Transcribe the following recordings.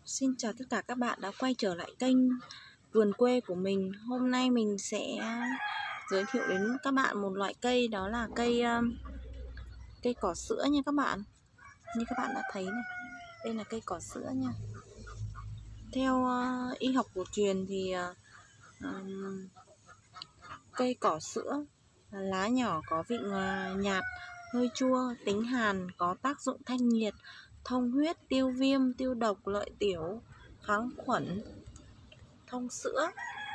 Xin chào tất cả các bạn đã quay trở lại kênh vườn quê của mình. Hôm nay mình sẽ giới thiệu đến các bạn một loại cây, đó là cây cỏ sữa nha các bạn. Như các bạn đã thấy này, đây là cây cỏ sữa nha. Theo y học cổ truyền thì cây cỏ sữa là lá nhỏ có vị nhạt, hơi chua, tính hàn, có tác dụng thanh nhiệt, thông huyết, tiêu viêm, tiêu độc, lợi tiểu, kháng khuẩn, thông sữa.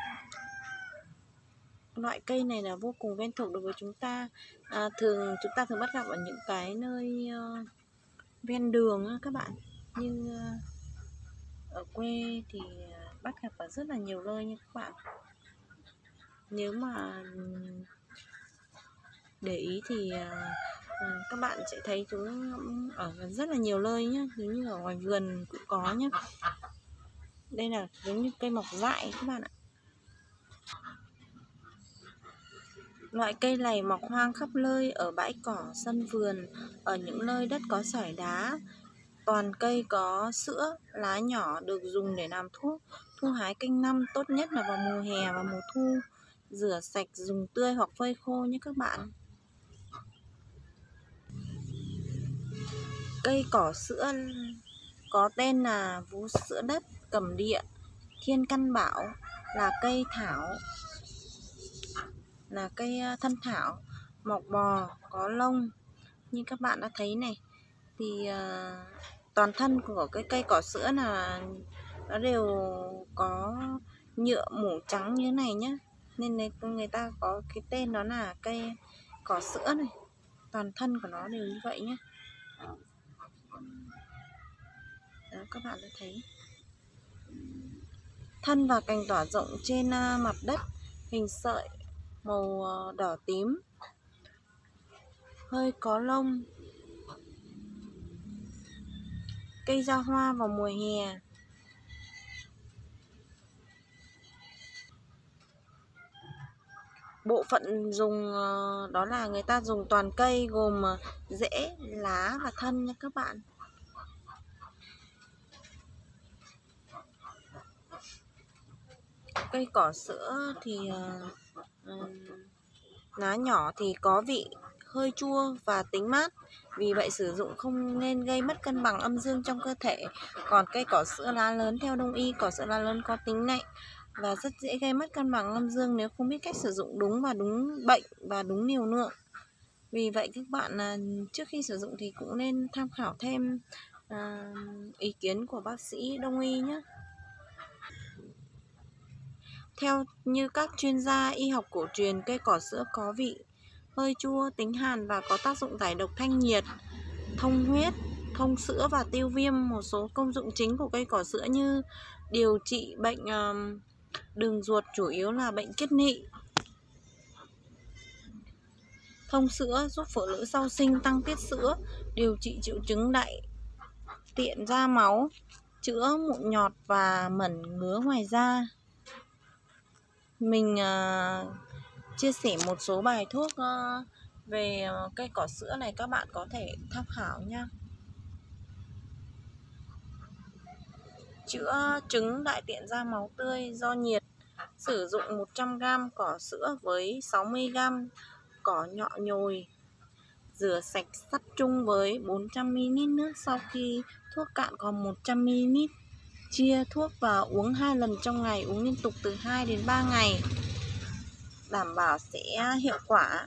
Loại cây này là vô cùng quen thuộc đối với chúng ta. Chúng ta thường bắt gặp ở những cái nơi ven đường các bạn, như ở quê thì bắt gặp ở rất là nhiều nơi nha các bạn. Nếu mà để ý thì các bạn sẽ thấy chúng ở rất là nhiều nơi nhé, giống như ở ngoài vườn cũng có nhé. Đây là giống như cây mọc dại các bạn ạ. Loại cây này mọc hoang khắp nơi ở bãi cỏ, sân vườn, ở những nơi đất có sỏi đá. Toàn cây có sữa, lá nhỏ, được dùng để làm thuốc. Thu hái canh năm, tốt nhất là vào mùa hè và mùa thu. Rửa sạch, dùng tươi hoặc phơi khô nhé các bạn. Cây cỏ sữa có tên là vú sữa đất, cẩm địa, thiên căn bảo, là cây thảo, là cây thân thảo, mọc bò, có lông. Như các bạn đã thấy này, thì toàn thân của cái cây cỏ sữa là nó đều có nhựa mủ trắng như thế này nhé, nên người ta có cái tên đó là cây cỏ sữa này. Toàn thân của nó đều như vậy nhé. Đó, các bạn đã thấy thân và cành tỏa rộng trên mặt đất, hình sợi màu đỏ tím, hơi có lông. Cây ra hoa vào mùa hè. Bộ phận dùng đó là người ta dùng toàn cây, gồm rễ, lá và thân nha các bạn. Cây cỏ sữa thì lá nhỏ thì có vị hơi chua và tính mát, vì vậy sử dụng không nên gây mất cân bằng âm dương trong cơ thể. Còn cây cỏ sữa lá lớn, theo Đông y, cỏ sữa lá lớn có tính lạnh và rất dễ gây mất cân bằng âm dương nếu không biết cách sử dụng đúng và đúng bệnh và đúng liều lượng. Vì vậy các bạn trước khi sử dụng thì cũng nên tham khảo thêm ý kiến của bác sĩ Đông y nhé. Theo như các chuyên gia y học cổ truyền, cây cỏ sữa có vị hơi chua, tính hàn và có tác dụng giải độc, thanh nhiệt, thông huyết, thông sữa và tiêu viêm. Một số công dụng chính của cây cỏ sữa như điều trị bệnh đường ruột, chủ yếu là bệnh kiết nị. Thông sữa giúp phụ nữ sau sinh tăng tiết sữa, điều trị triệu chứng đại tiện ra máu, chữa mụn nhọt và mẩn ngứa ngoài da. Mình chia sẻ một số bài thuốc về cây cỏ sữa này, các bạn có thể tham khảo nha. Chữa chứng đại tiện ra máu tươi do nhiệt, sử dụng 100g cỏ sữa với 60g cỏ nhọ nhồi, rửa sạch sắt chung với 400ml nước. Sau khi thuốc cạn còn 100ml, chia thuốc vào uống 2 lần trong ngày, uống liên tục từ 2 đến 3 ngày, đảm bảo sẽ hiệu quả.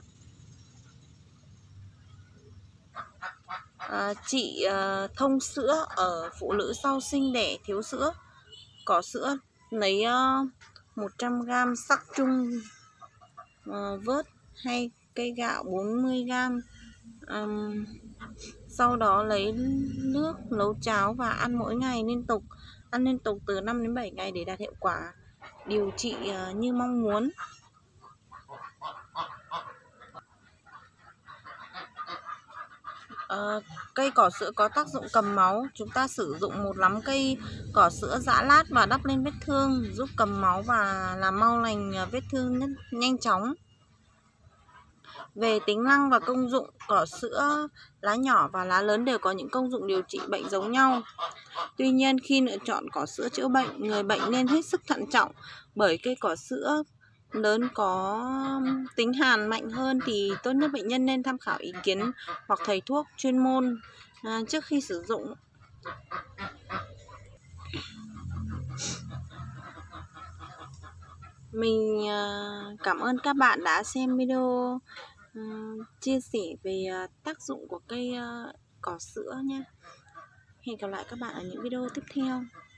Trị thông sữa ở phụ nữ sau sinh đẻ thiếu sữa. Cỏ sữa lấy 100g sắc chung vớt hay cây gạo 40g. Sau đó lấy nước nấu cháo và ăn mỗi ngày liên tục. Ăn liên tục từ 5 đến 7 ngày để đạt hiệu quả điều trị như mong muốn. Cây cỏ sữa có tác dụng cầm máu. Chúng ta sử dụng một nắm cây cỏ sữa giã lát và đắp lên vết thương, giúp cầm máu và làm mau lành vết thương nhanh chóng. Về tính năng và công dụng, cỏ sữa lá nhỏ và lá lớn đều có những công dụng điều trị bệnh giống nhau. Tuy nhiên, khi lựa chọn cỏ sữa chữa bệnh, người bệnh nên hết sức thận trọng, bởi cây cỏ sữa lớn có tính hàn mạnh hơn thì tốt nhất bệnh nhân nên tham khảo ý kiến hoặc thầy thuốc chuyên môn trước khi sử dụng. Mình cảm ơn các bạn đã xem video chia sẻ về tác dụng của cây cỏ sữa nhé. Hẹn gặp lại các bạn ở những video tiếp theo.